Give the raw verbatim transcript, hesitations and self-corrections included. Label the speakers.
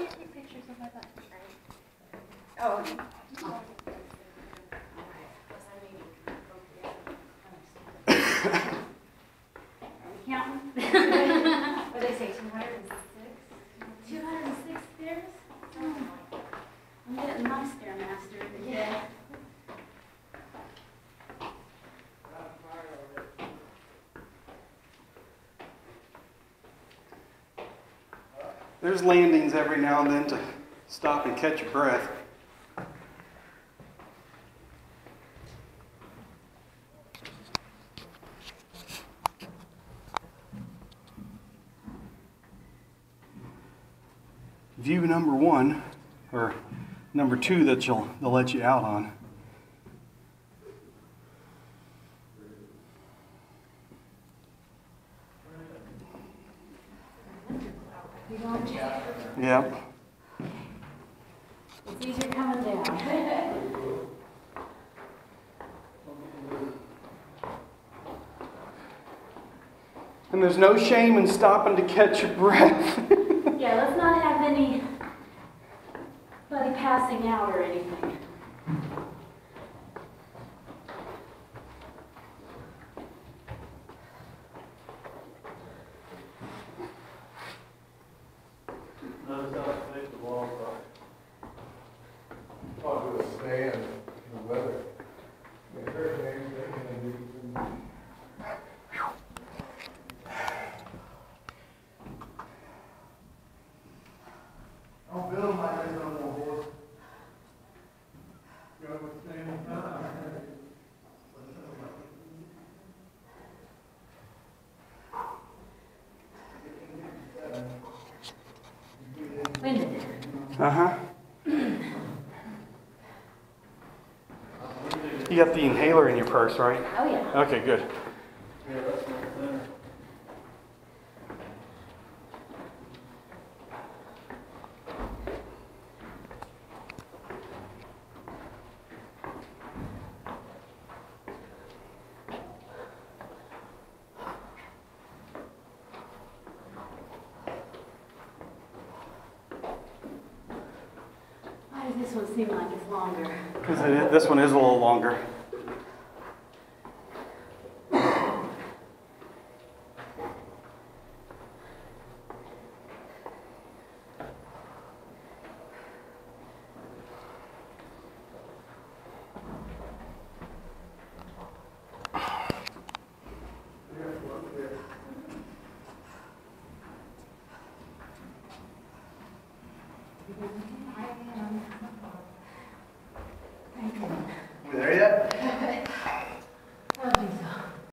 Speaker 1: can't take pictures of my butt. Oh, okay. Oh. Are we counting? What did I say, two hundred and six? two hundred and six stairs? Oh, I'm getting my stairmaster today.
Speaker 2: There's landings every now and then to stop and catch your breath. View number one, or number two that you'll, they'll let you out on. Yep.
Speaker 1: It's easier coming down.
Speaker 2: And there's no shame in stopping to catch your breath.
Speaker 1: Yeah, let's not have anybody passing out or anything.
Speaker 3: Notice how thick the walls are. Probably would stand in the weather. Yeah, hurricanes, they can do some. I'll build my head on the horse. Go with standing time.
Speaker 1: Winded.
Speaker 2: Uh-huh. You got the inhaler in your purse, right?
Speaker 1: Oh, yeah.
Speaker 2: Okay, good.
Speaker 3: Yeah, that's my center.
Speaker 1: Why does this one seem like it's longer?
Speaker 2: Because this one is a little longer.
Speaker 1: I am.